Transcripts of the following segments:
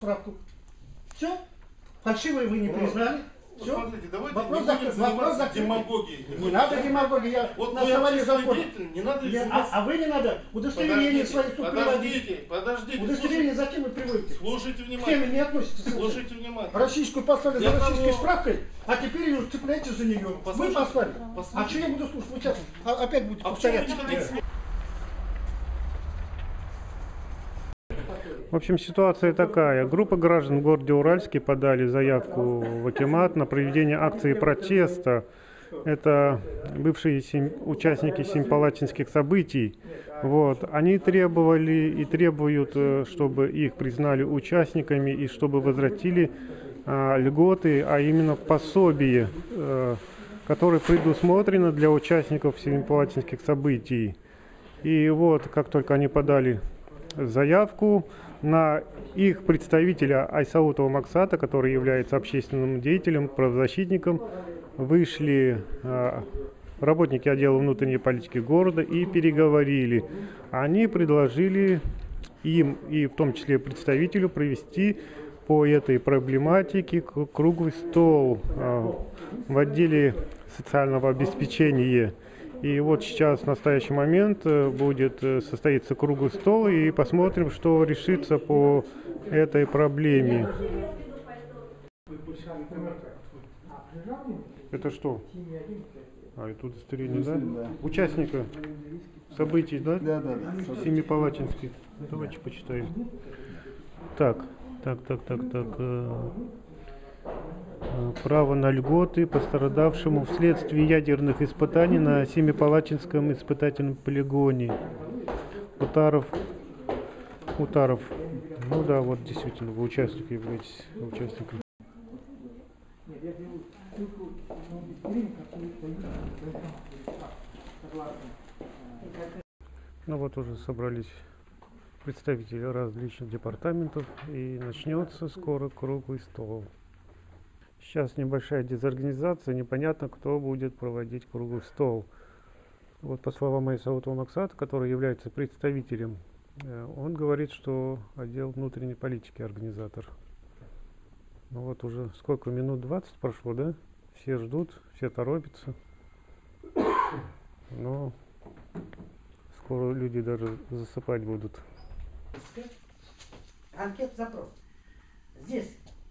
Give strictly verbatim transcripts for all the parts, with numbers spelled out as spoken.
справку. Все. Фальшивые вы не признали. Все. Смотрите, давайте вопрос не закрыт. Вопрос закрыт. Демагогией. Не надо демагогии. Я вот на основании закона. Не надо не, а, а вы не надо. Удостоверение своих тут Подождите, подождите. Удостоверение зачем вы приводите? Слушайте К внимательно. теме не относится. Слушайте внимательно. Российскую послали за российской того... справкой, а теперь ее цепляете за нее. Вы послали. А что я буду слушать? Вы сейчас опять будете а повторять. В общем, ситуация такая. Группа граждан в городе Уральске подали заявку в акимат на проведение акции протеста. Это бывшие сем... участники семипалатинских событий. Вот. Они требовали и требуют, чтобы их признали участниками и чтобы возвратили а, льготы, а именно пособие, а, которое предусмотрено для участников семипалатинских событий. И вот, как только они подали заявку, на их представителя Айсаутова Максата, который является общественным деятелем, правозащитником, вышли э, работники отдела внутренней политики города и переговорили. Они предложили им, и в том числе представителю, провести по этой проблематике круглый стол э, в отделе социального обеспечения. И вот сейчас, в настоящий момент, будет состоится круглый стол, и посмотрим, что решится по этой проблеме. Это что? А, это удостоверение, да? Участника событий, да? Да, да, да. Семипалатинский. Давайте почитаем. Так, так, так, так, так. Право на льготы пострадавшему вследствие ядерных испытаний на Семипалатинском испытательном полигоне. Утаров. Утаров. Ну да, вот действительно, вы участник являетесь участником. Ну вот уже собрались представители различных департаментов, и начнется скоро круглый стол. Сейчас небольшая дезорганизация, непонятно, кто будет проводить круглый стол. Вот по словам Айсаутова Максата, который является представителем, он говорит, что отдел внутренней политики организатор. Ну вот уже сколько, минут двадцать прошло, да? Все ждут, все торопятся. Но скоро люди даже засыпать будут. Анкет запрос. Здесь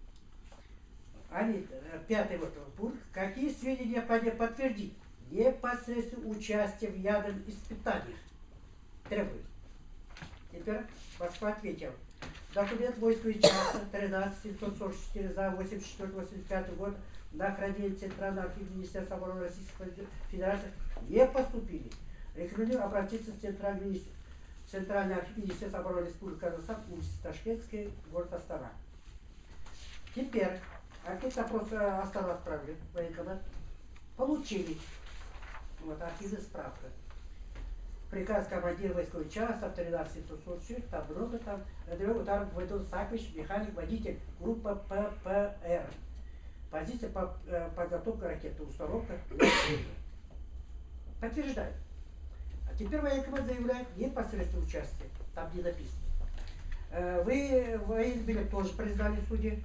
они, пятый вот пункт, какие сведения подтвердить непосредственно участие в ядерных испытаниях требует. Теперь Москва ответил. Документ войсковой части тринадцать семьсот сорок четыре за восемьдесят четвёртый восемьдесят пятый год на хранение Центрального архива Министерства обороны Российской Федерации не поступили. Рекомендую обратиться в Центральный, Центральный архив Министерства обороны Республики Казахстан, улица Ташкентская, город Астана. Теперь анкет запрос Астана отправили в военкомат. Получили. Вот архивная справка. Приказ командира войсковой части тринадцать семьсот сорок четыре, там много там, рядовой удар Войдон Сакович, механик, водитель, группа ППР. Позиция по э, подготовка ракеты, установка. Подтверждает. А теперь военкомат заявляет непосредственное участие. Там не написано. Э, вы военный билет тоже признали в суде.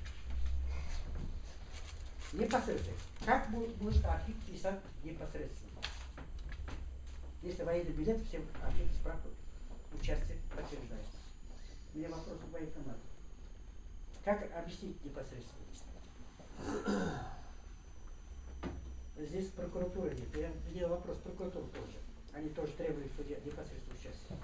Непосредственно. Как будет архив писать непосредственно? Если военный билет, всем архив справку участие подтверждается. У меня вопрос к военкомату. Как объяснить непосредственно? Здесь прокуратура нет. Я, мне вопрос прокуратуры тоже. Они тоже требуют в суде непосредственно участия.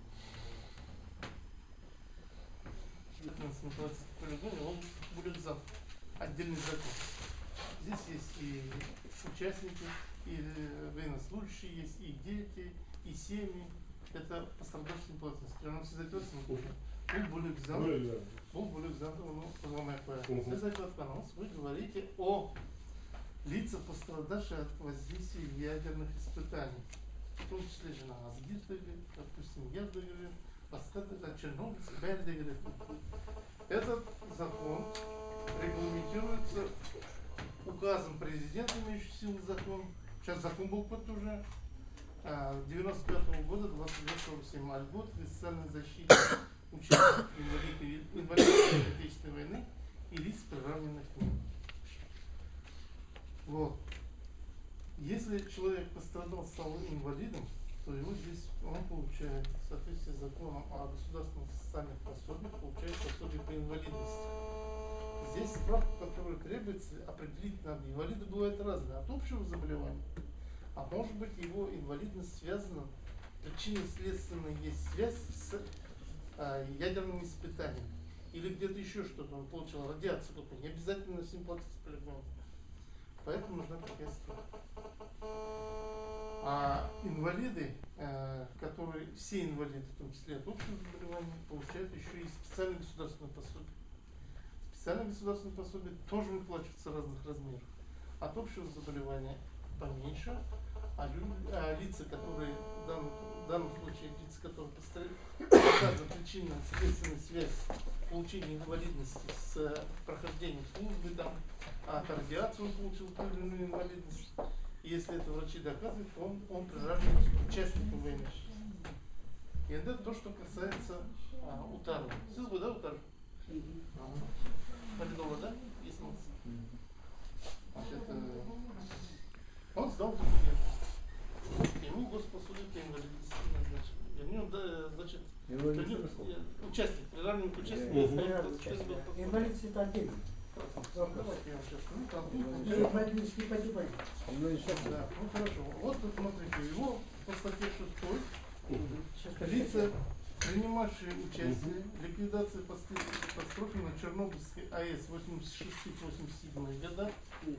Он будет за отдельный закон. Здесь есть и участники, и военнослужащие, есть и дети, и семьи. Это пострадавшие плотности. Он все записано. Он будет взял. Он будет взял. Он позвонил. Вы говорите о лицах, пострадавших от воздействия ядерных испытаний. В том числе жена Азгирдове, допустим, Ердове, пострадавших от Чернобыльца, Бердове. Этот закон регламентируется указом президента, имеющий силу закон. Сейчас закон был под уже девяносто пятого года, двадцать лет сорок семь, а льгот при социальной защите участников инвалидов пострадал, стал инвалидом, то его здесь он получает, в соответствии с законом о государственных социальных пособиях, получает пособие по инвалидности. Здесь справка, которая требуется, определить надо. Инвалиды бывают разные, от общего заболевания, а может быть его инвалидность связана, причинно-следственная есть связь с а, ядерным испытанием. Или где-то еще что-то, он получил радиацию какую-то, не обязательно симпатия с полигоном. Поэтому нужна такая справка. А инвалиды, э, которые, все инвалиды, в том числе от общего заболевания, получают еще и специальное государственное пособие. Специальное государственное пособие тоже выплачивается разных размеров. От общего заболевания поменьше, а, люди, а лица, которые, в данном, в данном случае, лица, которые доказана причинно-следственная связь получения инвалидности с прохождением службы, там, а от радиации он получил ту или иную инвалидность. И если это врачи доказывают, то он, он приравнивается к участнику войны. И это то, что касается а, Утарова. Сіз ғой, да, Утаров? Полидола, да? Есть молодцы. Значит, э, он сдал документы. Ему госпосудит по инвалидности назначили. Вернее, да, значит, участник, приравнен к участнику. Инвалидность это отдельно. Давайте я вам сейчас скажу, там Инвалидность не погибает. да, ну хорошо. Вот тут смотрите, его по статье шестой лица, принимавшие участие в ликвидации последствий катастрофы на Чернобыльской АЭС восемьдесят шестых — восемьдесят седьмых годах,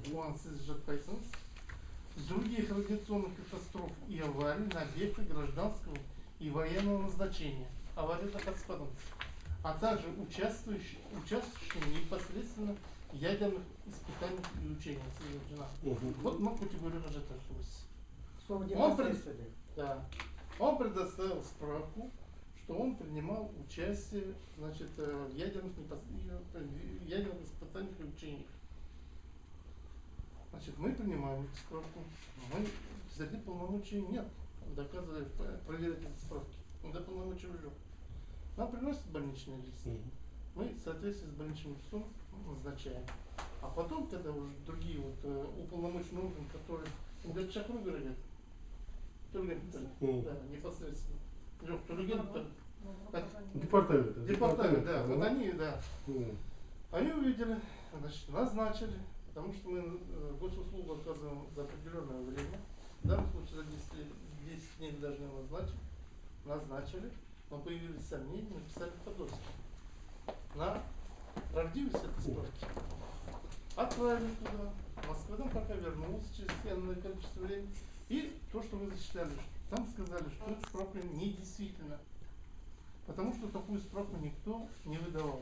других радиационных катастроф и аварий на объектах гражданского и военного назначения, аварии на Кацпадом, а также участвующие, участвующие непосредственно в ядерных испытаниях и учениях. Угу. Вот мы категорию уже так. Слово Он, пред... непосредственно. да. он предоставил справку, что он принимал участие, значит, в ядерных, непос... в ядерных испытаниях и учениях. Значит, мы принимаем эту справку. Мы взяли полномочий нет. Доказывали, проверить эти справки. Когда полномочия уже. Нам приносят больничный лист. Mm-hmm. Мы в соответствии с больничным листом назначаем. А потом, когда уже другие вот э, уполномоченные органы, которые говорят, Шакру говорят, Турген, mm-hmm. да, непосредственно. Лёг, Турген, департамент. Департамент, да. Вот они, да. Mm-hmm. Они увидели, значит, назначили, потому что мы э, госуслугу оказываем за определенное время. В данном случае за десять дней должны назначить. Назначили. Но появились сомнения, написали подольски на правдивость этой справки. Отправили туда. Москва там пока вернулась через энное количество времени. И то, что вы зачитали, там сказали, что эта справка недействительна. Потому что такую справку никто не выдавал.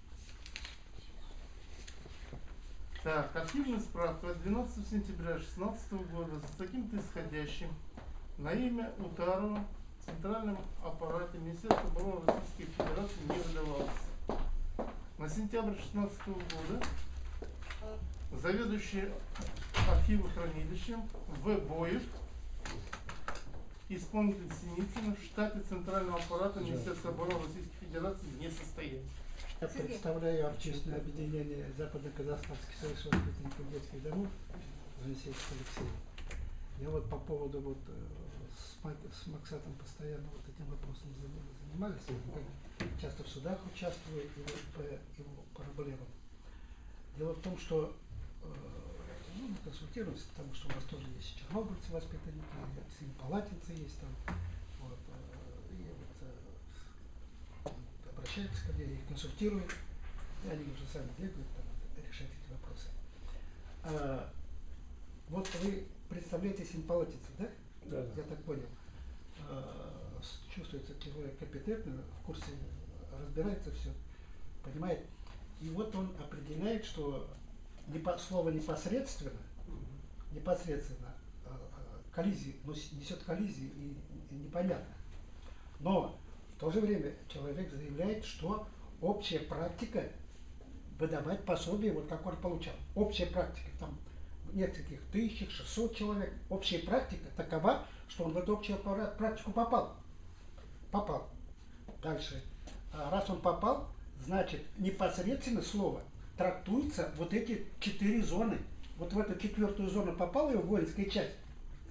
Так, архивная справка от двенадцатого сентября две тысячи шестнадцатого года с таким-то исходящим на имя Утарова в центральном аппарате Министерства обороны Российской Федерации не выдавалось. На сентябрь две тысячи шестнадцатого года заведующий архивохранилищем В. Боев, исполнитель Синицына в штате центрального аппарата Министерства обороны Российской Федерации не состоит. Я представляю общественное объединение Западно-Казахстанский союз воспитанников детских домов, Занесейский Алексей. Я вот по поводу вот с, с Максатом постоянно вот этим вопросом занимались, как часто в судах участвую и вот по его проблемам. Дело в том, что э, ну, мы консультируемся, потому что у нас тоже есть чернобыльцы воспитанники, семипалатинцы есть там, вот, э, и вот, э, обращаются ко мне, их консультируют, и они уже сами бегают, там, решать эти вопросы. А, вот вы представляете семипалатинцев, да? Да, да. Я так понял. А, чувствуется человек компетентный, в курсе разбирается все, понимает. И вот он определяет, что непо, слово непосредственно, непосредственно коллизии, ну, несет коллизии и, и непонятно. Но в то же время человек заявляет, что общая практика выдавать пособие, вот как он получал. Общая практика, там нескольких тысяч, шестьсот человек. Общая практика такова, что он в эту общую практику попал. Попал. Дальше. А раз он попал, значит, непосредственно слово трактуется вот эти четыре зоны. Вот в эту четвертую зону попала его воинская часть,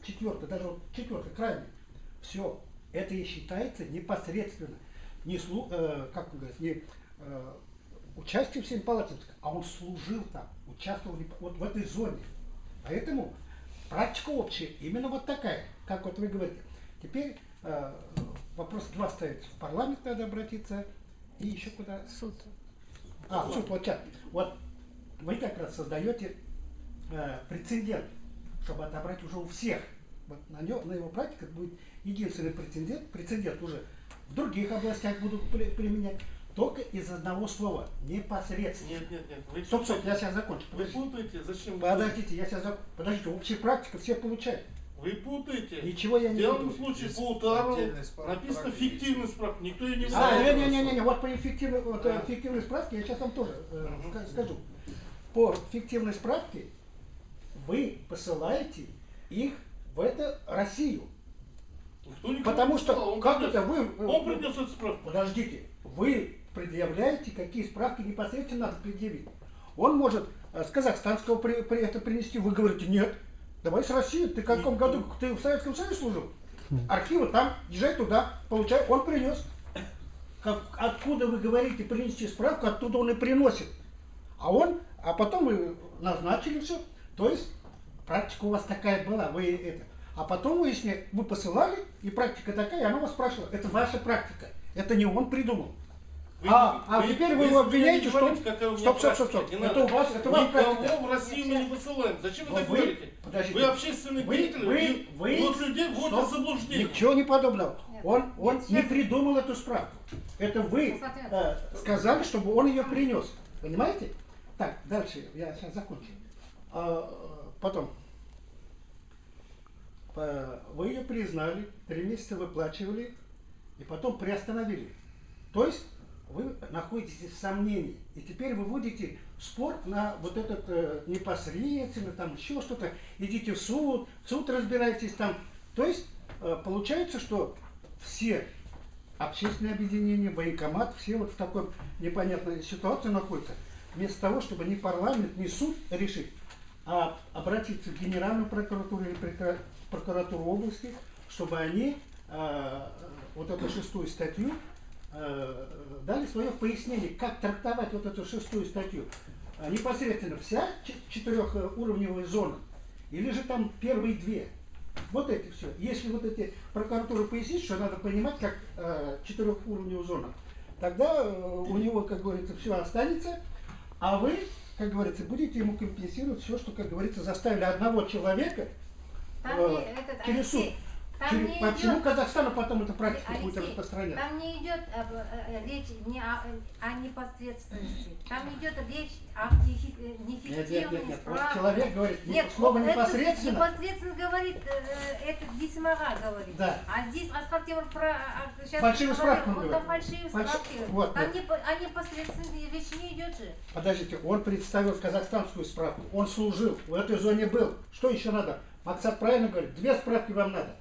четвертый, даже вот четвертый, крайний, все, это и считается непосредственно не, слу, э, как говорят, не э, участие в Семипалатинске, а он служил там, участвовал вот в этой зоне. Поэтому практика общая именно вот такая, как вот вы говорите. Теперь э, вопрос два ставится. В парламент надо обратиться и еще куда? Суд. А, суд, вот сейчас. Вот вы как раз создаете э, прецедент, чтобы отобрать уже у всех. Вот на, него, на его практике будет единственный прецедент, прецедент уже в других областях будут при, применять, только из одного слова, непосредственно. Нет, нет, нет. Вы Стоп, стоп, я сейчас закончу. Вы Подождите, путаете, зачем вы подождите я сейчас закончу. Подождите, общая практика все получают. Вы путаете. Ничего я В не данном буду. случае Есть по удару отдельная справка, написано правда, фиктивный есть. справка. Никто ее не А, выставляет. не, не, не, не, вот по эффективной, вот, Да. эффективной справке я сейчас вам тоже э, Мгм. ска- скажу. По фиктивной справке вы посылаете их в это Россию. Никто никого Потому не посылал, что, он как принес. это вы... э, Он принес эту справку. Подождите, вы предъявляете, какие справки непосредственно надо предъявить. Он может э, с казахстанского при, при это принести, вы говорите, нет, давай с России, ты в каком году, ты в Советском Союзе служил? Архивы там, езжай туда, получай, он принес. Как, откуда вы говорите принести справку, оттуда он и приносит. А он, а потом вы назначили все. То есть практика у вас такая была, вы это. А потом выяснили, вы посылали, и практика такая, и она вас спрашивала. Это ваша практика. Это не он придумал. Вы- а, а теперь вы его если мне обвиняете, не что... говорите, какая у меня Стоп, стоп, стоп, практика, стоп. не Это надо. у вас, это ваша практика. Никого в Россию мы не посылаем. Зачем вы Но так вы- говорите? подождите. Вы общественный Вы- деятель, вы- и вы- вот людей вводят в Стоп. заблуждение. Ничего не подобного. Нет. Он, он Нет, не сейчас- придумал эту справку. Это вы Сейчас ответ. э, сказали, чтобы он ее принес. Понимаете? Так, дальше я сейчас закончу. А, э, потом. Э, Вы ее признали, три месяца выплачивали, и потом приостановили. То есть вы находитесь в сомнении. И теперь выводите спор на вот этот э, непосредственно, там еще что-то, идите в суд, в суд разбирайтесь там. То есть э, получается, что все общественные объединения, военкомат, все вот в такой непонятной ситуации находятся. Вместо того, чтобы ни парламент, ни суд решить, а обратиться в Генеральную прокуратуру или прокура- прокуратуру области, чтобы они э, вот эту шестую статью э, дали свое пояснение, как трактовать вот эту шестую статью. А непосредственно вся ч- четырехуровневая зона, или же там первые две. Вот эти все. Если вот эти прокуратуры пояснить, что надо понимать, как э, четырехуровневая зона, тогда э, у него, как говорится, все останется, а вы, как говорится, будете ему компенсировать все, что, как говорится, заставили одного человека Там э, не, этот, через суд. Алексей, там Через- не по всему идет, Казахстану потом эта практика будет Алексей, распространяться. там не идет об, э, речь не о, о непосредственности. Там идет речь о нефи- э, Нет, нет, нет, неэффективной нет. Вот справке. человек говорит, не- Нет, слово вот это непосредственно. непосредственно говорит, э, это Дисмага говорит. Да. А здесь о справке он про... а, сейчас Фальшивую говорил, справку он он говорит. там фальшивые Фальши- справки. вот, там вот. не, по- о непосредственной речь не идет же. Подождите, он представил казахстанскую справку, он служил, в этой зоне был. Что еще надо? Максат правильно говорит, две справки вам надо.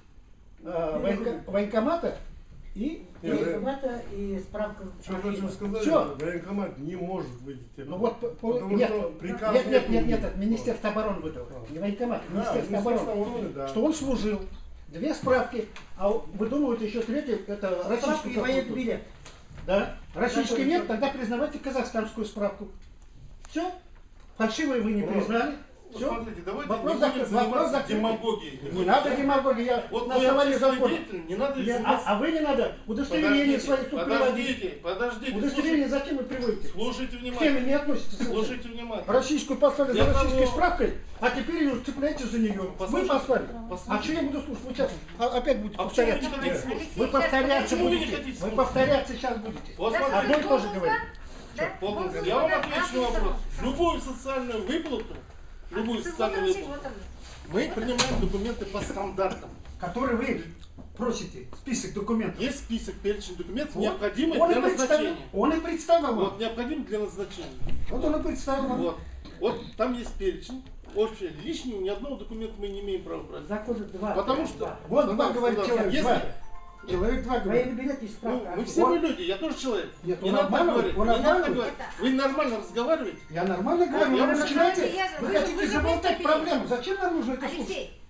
Э, военко- военкомата и... И Нет, и- это и справка. Что хочу сказать, Всё. военкомат не может выйти. Ну вот, по- по- Потому нет, что приказ нет, нет, нет, нет. нет, это Министерство обороны выдало, не военкомат, Да, Министерство Министерство обороны. обороны, да. Что он служил, две справки, а вы думаете еще третья, это Справка российский и военный какой-то. билет. Да, российский Какой нет, билет? тогда признавайте казахстанскую справку. Все, фальшивые вы не Вот. признали, Вот все. смотрите, давайте Вопрос не закрыт, будем вопрос заниматься закрыт. демагогией. Не надо демагогии, я Вот на вы основании общественный закона. деятель, не надо Я- заниматься. а, а вы не надо удостоверение свои тут приводить. подождите, подождите, Удостоверение слушайте, зачем вы приводите? слушайте К теме внимательно. не относится. совершенно. Слушайте внимательно. Российскую послали Я за российской кого- справкой, а теперь ее цепляете за нее. Вы Послушайте, послали. послушайте. А что я буду слушать? Вы сейчас а- опять будете А почему вы повторяться. не хотите слушать? Алексей, Вы сейчас повторяться Почему вы не будете. хотите Вы слушать? повторяться сейчас будете. Вот Да, смотрите, Одно и то же Бонус, говорю. да? полный- Бонус, я вам да, отвечу да, на вопрос. да. Любую социальную выплату, любую Ты социальную вот выплату, вот он. мы принимаем документы по стандартам. Который вы просите, список документов. Есть список, перечень документов, Вот. необходимых Он и для представил, назначения. он и представил вам. Вот, необходимых для назначения. Вот он и представил вам. Вот. Вот там есть перечень. Общее, лишнего ни одного документа мы не имеем права брать. Закон два. Потому что... Вот Ну, два да, говорит да, человек, если- два. Человек два говорит. Военный билет и Ну, справка. мы все Он- мы люди, я тоже человек. Нет, не он надо так обманывает, говорить. он Не надо так обманывает. говорить. Вы нормально разговариваете? Я нормально говорю, я вы уже начинаете, говорю, я- вы вы- хотите вы же заболтать выступили. проблему. Зачем нам нужно это слушать? Алексей,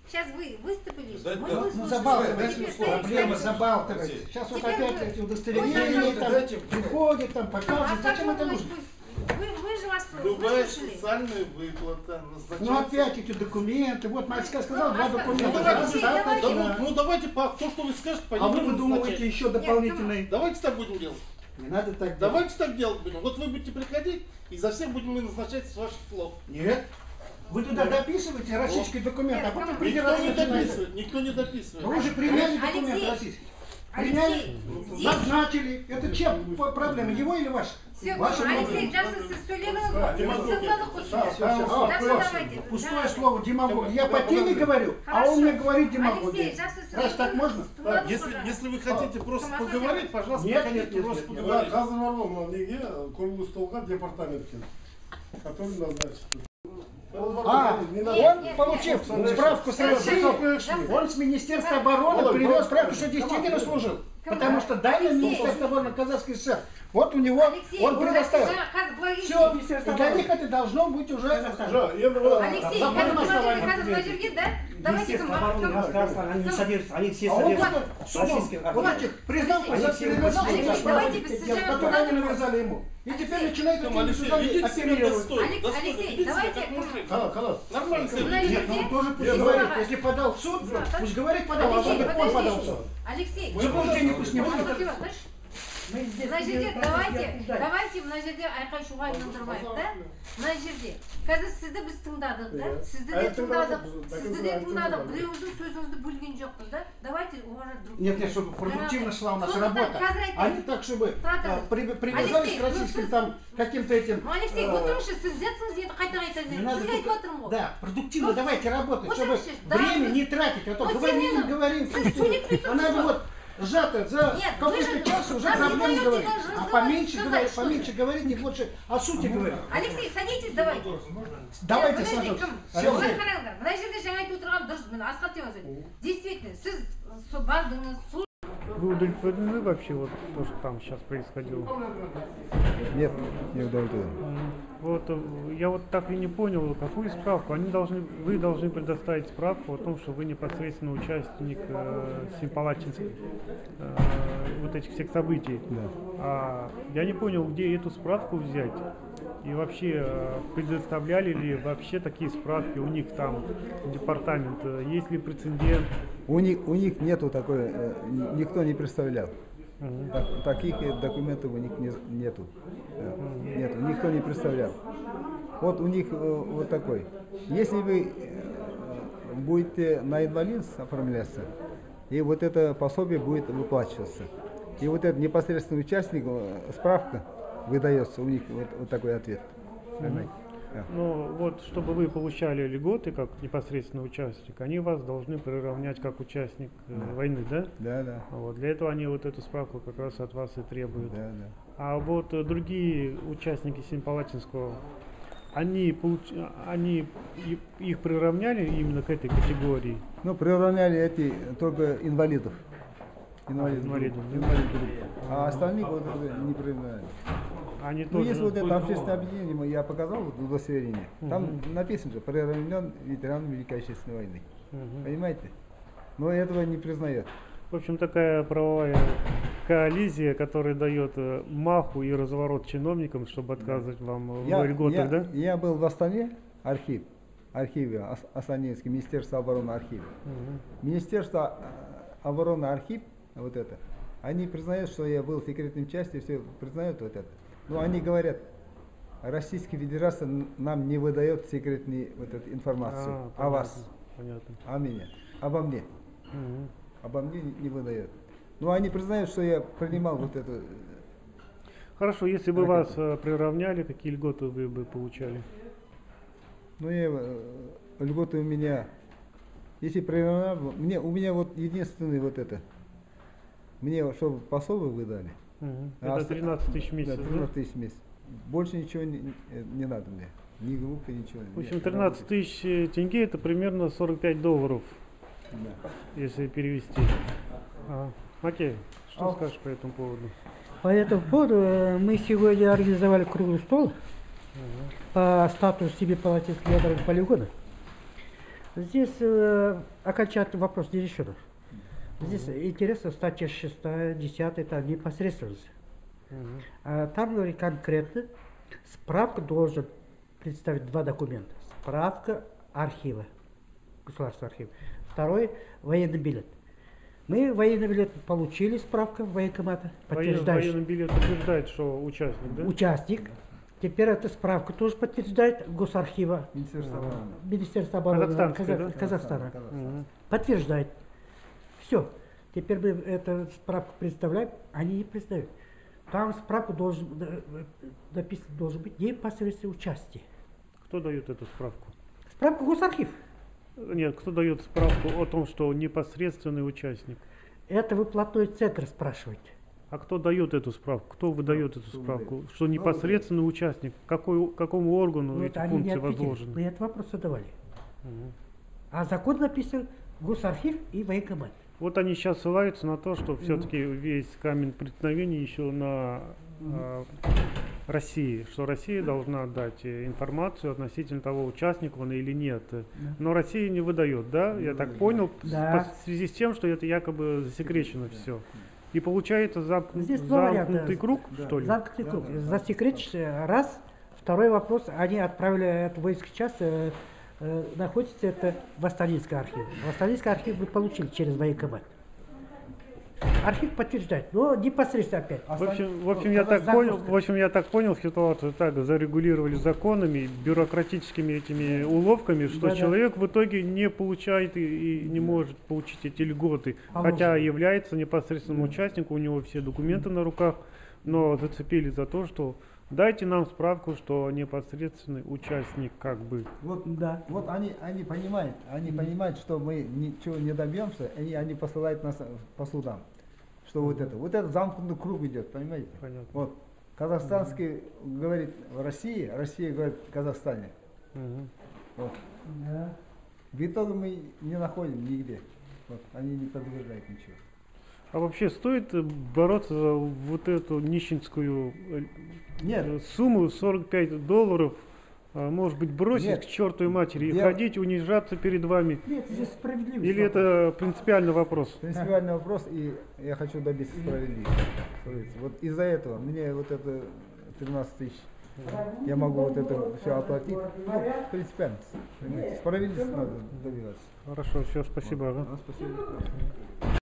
Сейчас вы выступили, Да, мы да. выслушали. Ну, забалтывать, Теперь проблема ставите- забалтывать. Сейчас вот Теперь опять вы- эти Вы удостоверения же- там дайте- приходят, там А показывают. Зачем это Павлович, нужно? Вы, вы же вас Любая выслушали. социальная выплата назначается. Ну опять эти документы. Вот Мальчик сказал, Ну, два оста- документа. Ну, давайте, достаточно. да, ну, ну давайте по то, что вы скажете, по А вы нему выдумываете назначать. еще дополнительные. Давайте так будем делать. Не надо так делать. Давайте так делать будем. Вот вы будете приходить, и за всех будем мы назначать с ваших слов. Нет. Вы туда дописываете российский документ, а потом Никто придираться не начинаете. дописывает, никто не дописывает. Ну вы же приняли Алексей, документ российский. Алексей, Приняли, здесь- назначили. Это чем по- проблема? Его или ваша? Все, Ваша Алексей, проблема. даже с Сулеймановым Да, демагогия. сынданы Да, қосыңыз. Всё, всё, Да, всё, всё, просто давайте. Пустое Да. слово демагог. Я по Да, теме подожди. говорю, а Хорошо. он мне говорит демагогия. Алексей, жақсы сіз Раз так можно? Да, если, если вы хотите просто Томаса поговорить, пожалуйста, Нет, приходите нет, нет, просто нет, нет. Да, поговорить. қазір бар ғой мына неге круглый столға департаментке, который назначит. А, Не надо. Нет, он, нет, получив нет. справку с России, Алексей, он с Министерства обороны Володь, привез Володь, справку, что Володь, действительно Володь. служил. Потому что дали Алексей. Министерство обороны Казахской ССР. Вот у него, Алексей, он вы предоставил. жақсы, қазір былай Все, келсек. и для них это должно быть уже... Жа, енді мына- Алексей, Да, қазір можно мына жерде, основание қазір мына жерге, да? Давайте кім? Казахстан, они не кім- содержатся, они все А он содержатся вот судом, российских вот армий. этих признал, Алексей, за Алексей, перевязал, Алексей, что давайте дело, без содержания которые они надо. навязали ему. И теперь начинает Там, этими Алексей, судами ведите себя оперировать. достойно, Алекс- достойно, Алексей, ведите себя давайте как мужик. Халат, халат. Нормально себя Мына ведите. Нет, ну он тоже пусть Нет, говорит, ну, если подал в суд, да, да. пусть говорит подал, а Алексей, он он подал в подожди. суд. Алексей, Заблуждение пусть не будет. Алексей, слышь? Мы здесь Мына жерде не давайте, обсуждаем. давайте мына жерде айқай шуға айналдырмайық, да? Мына жерде. Қазір сізді біз тыңдадық, да? Иә. Сізді А де это тыңдадық, надо, сізді так де это тыңдадық. надо. Біреудің сөзіңізді бөлген жоқпыз, да? Давайте уважать друг Нет, друга. нет, чтобы продуктивно шла у нас Сондықтан работа. қазір А айтайын. не так, чтобы Тұра а, тұрыңыз. при- привязались Алексей, к ну, российским сіз- там каким-то этим... Ну, Алексей, э, отырыңызшы, сіз жетсіңіз енді қайта қайта не беріңіз. надо Сізге айтып только- отырмын ғой. Да, продуктивно Ну, давайте работать, вот чтобы это ж, да, время вы- не тратить. А то Вот говорим, именно. говорим, Сіз сөйлеп а надо тұрсыз вот сжато за Нет, вы какой-то же час уже нам не проблем даете говорить. даже А разговаривать, поменьше сказать говорить, что-то. поменьше говорить, не больше о сути говорить. Алексей, садитесь, давайте. Давайте Подожди, сажать. кім? Всё. Былай қараңдар, мына жерде жаңа айтып отырған дұрыс, міне Асхат Теміржан. Действительно, сіз со бардыңыз, су- Вы удовлетворены вообще вот то, что там сейчас происходило? Нет, не удовлетворен. М, Вот э, я вот так и не понял, какую справку. Они должны, вы должны предоставить справку о том, что вы непосредственно участник э, Семипалатинской, э, вот этих всех событий. Да. А я не понял, где эту справку взять. И вообще, э, предоставляли ли вообще такие справки у них там, департамент, э, есть ли прецедент? У них, у них нету такой, э, ни- никто не представлял. Мгм. Так- таких э, документов у них не- нету. Э, Нету, никто не представлял. Вот у них э, вот такой. Если вы э, будете на инвалидность оформляться, и вот это пособие будет выплачиваться. И вот этот непосредственный участник, э, справка выдается, у них вот, вот такой ответ. Понимаете? Да. Ну вот, чтобы вы получали льготы как непосредственный участник, они вас должны приравнять как участник э, войны, да? Да, да. Вот, для этого они вот эту справку как раз от вас и требуют. Да, да. А вот э, другие участники Семипалатинского, они, получ... они и- их приравняли именно к этой категории? Ну, приравняли эти только инвалидов. Инвалидов. инвалидов, да? Инвалид группы. А остальных вот это не приравняли. Они Ну, тоже... если вот это общественное объединение, я показал вот удостоверение, там написано же, приравнен ветеран Великой Отечественной войны. Мгм. Понимаете? Но этого не признает. В общем, такая правовая коалиция, которая дает э, маху и разворот чиновникам, чтобы отказывать вам в Я, льготах, я, да? я был в Астане, архив, архиве, Ас- Астанинский, Министерство обороны архив. Мгм. Министерство э, обороны архив, вот это, они признают, что я был в секретной части, все признают вот это. Но они говорят, Российская Федерация н- нам не выдает секретную вот эту информацию А, о понятно, вас, Понятно. о меня, обо мне. Мгм. Обо мне не, не выдает. Но они признают, что я принимал вот это. Хорошо, если бы Ракеты. вас э, приравняли, какие льготы вы бы получали? Ну, я, э, льготы у меня, если приравнял, мне, у меня вот единственный вот это, мне вот, чтобы пособие выдали. Мгм. А Это оста- тринадцать тысяч в месяц, Да, да? тринадцать тысяч в месяц. Больше ничего не, не- не надо мне. Ни группы, ничего. В общем, тринадцать тысяч тенге это примерно сорок пять долларов, Да. если перевести. Ага. Окей, что А. скажешь по этому поводу? По этому поводу э, мы сегодня организовали круглый стол Ага. по статусу Семипалатинского ядерного полигона. Здесь э, окончательный вопрос не решен. Здесь интересно статья шестая, десятая, там непосредственность. Мгм. А там говорит конкретно, справка должен представить два документа. Справка архива, государственного архива. Второй военный билет. Мы военный билет получили, справка военкомата, Воен- подтверждающая. Военный билет подтверждает, что участник, да? Участник. Теперь эта справка тоже подтверждает госархива Министерство обороны. Министерства обороны Казахстанской, Казах- да? Казахстана. Мгм. Подтверждает. Все. Теперь мы эту справку представляем, они не представляют. Там справка должен, э, э, написано должен быть непосредственное участие. Кто дает эту справку? Справка госархив. Нет, кто дает справку о том, что непосредственный участник? Это выплатной центр спрашиваете. А кто дает эту справку? Кто выдает эту кто справку? выдает? Что непосредственный участник? Какой, какому органу Ну, эти это они не функции ответили. Мы возложены? этот вопрос задавали. Мгм. А закон написан госархив и военкомат. Вот они сейчас ссылаются на то, что все-таки весь камень преткновения еще на а, России, что Россия должна дать э, информацию относительно того, участник он или нет. Но Россия не выдает, да? Я так понял, с- Да. по- в связи с тем, что это якобы засекречено все. И получается зам- Здесь два варианта. замкнутый круг, Да. что ли? Замкнутый Да, круг. да, да. Засекречено. Раз. Второй вопрос. Они отправили эту воинский часть. э, э, находится это в Астанинском архиве. В Астанинский архив мы получили через военкомат. Архив подтверждает, но непосредственно опять. В общем, в общем, я так понял, в общем, я так понял, ситуацию так зарегулировали законами, бюрократическими этими уловками, что Да-да. человек в итоге не получает и, и не может получить эти льготы, Положено. хотя является непосредственным участником, у него все документы на руках, но зацепили за то, что дайте нам справку, что непосредственный участник как бы. Вот, Да. вот они, они понимают, они понимают, что мы ничего не добьемся, и они посылают нас по судам. Что вот это, вот этот замкнутый круг идет, понимаете? Понятно. Вот казахстанский говорит в России, Россия говорит в Казахстане. Мгм. Вот. Да. В итоге мы не находим нигде. Вот. Они не подтверждают ничего. А вообще стоит э, бороться за вот эту нищенскую э, Нет, э, сумму сорок пять долларов, а, может быть, бросить Нет. к чертовой матери и Я- ходить, унижаться перед вами? Нет, здесь справедливость. Или это принципиальный вопрос? принципиальный вопрос, и я хочу добиться справедливости. Смотрите, вот из-за этого мне вот это тринадцать тысяч, я могу вот это все оплатить. Ну, принципиальность. Понимаете? Справедливости надо добиваться. Хорошо, все, спасибо. ага. А, спасибо.